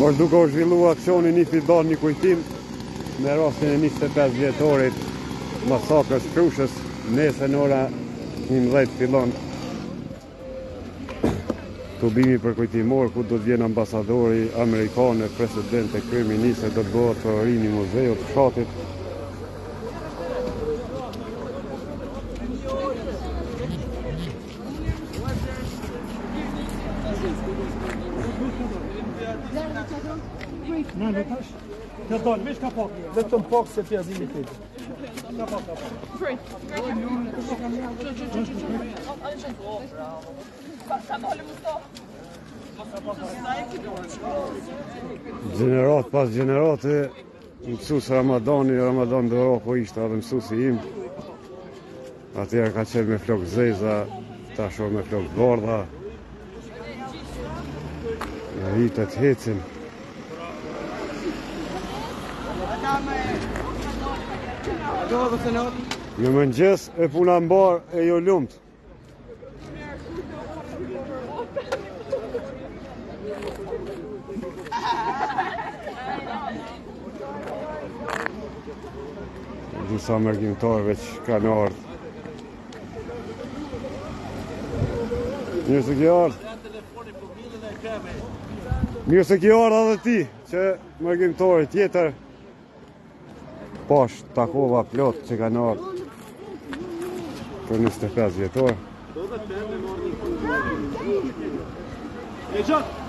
Por duke u zhvillu aksioni një fidon një kujtim me rastin e 25 vjetorit masakrës Krushës. Nese në ora 11 fillon tubimi për kujtimor ku do të vjen ambasadori amerikan, presidente, kryeministri, do të bëhet përërini i muzeut fshatit. Në tash, të dalë, veç ka pak, vetëm pak se pjazimi të të. Ka pak. Gjenerat pas gjenerate, mësus Ramadani Doropo ishte edhe mësusi im. Atëherë ka qenë me flok zeza, tash me flok bardha. Vitet hecin. Në mëngjes e puna mbar e jo lumt. Disa mërgjimtarëve që kanë ardhur. Mirë se ke ardhur. Mirë se ke ardhur edhe ti, që mërgjimtari tjetër. Pash takova plot që kanë ardhur për 25 vjetor.